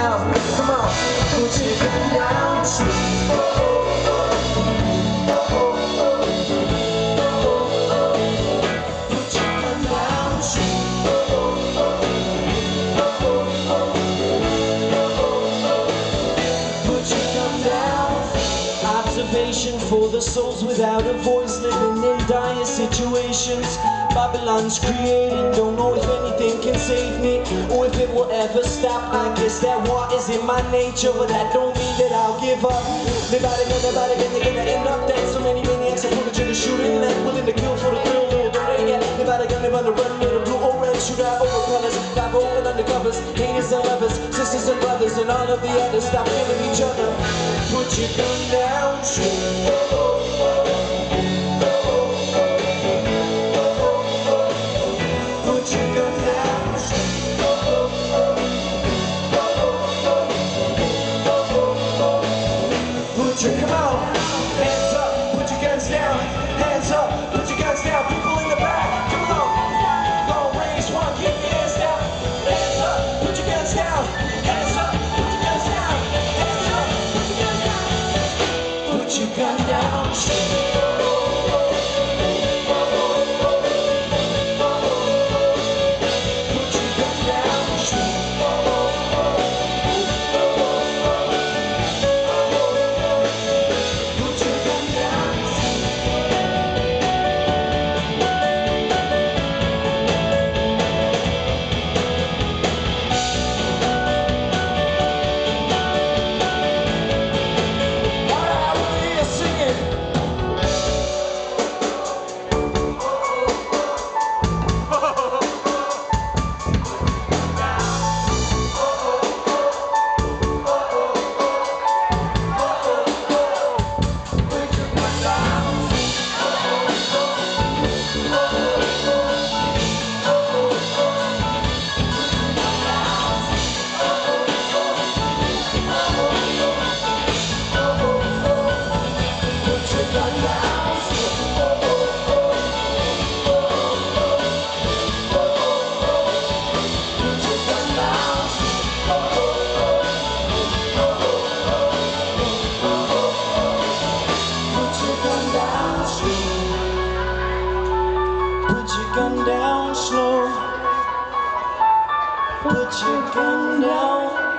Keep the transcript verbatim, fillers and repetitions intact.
Come on, put your gun down, shoot. Oh, oh, oh. Oh, oh, oh. Put your gun down, shoot. Oh, oh, oh. Put your gun down. Observation for the souls without a voice, living in dire situations. Babylon's creating, don't know if anything can save me or if it will ever stop. I guess that war is in my nature, but that don't mean that I'll give up. Nobody, nobody, then they're gonna end up dead. So many maniacs are pulling trigger, shooting left, willing to kill for the thrill. Little don't they get nobody gonna run the run with a blue or red. Shoot out over colors, dive open undercovers, haters and lovers, sisters and brothers, and all of the others. Stop killing each other. Put your gun down, shoot. Oh, oh, oh. Come on, hands up, put your guns down. Hands up, put your guns down. People in the back, come on. Long range one, keep your hands down. Hands up, put your guns down. Hands up, put your guns down. Hands up, put your guns down. Put your gun down. Put your gun down slow. Put your gun down.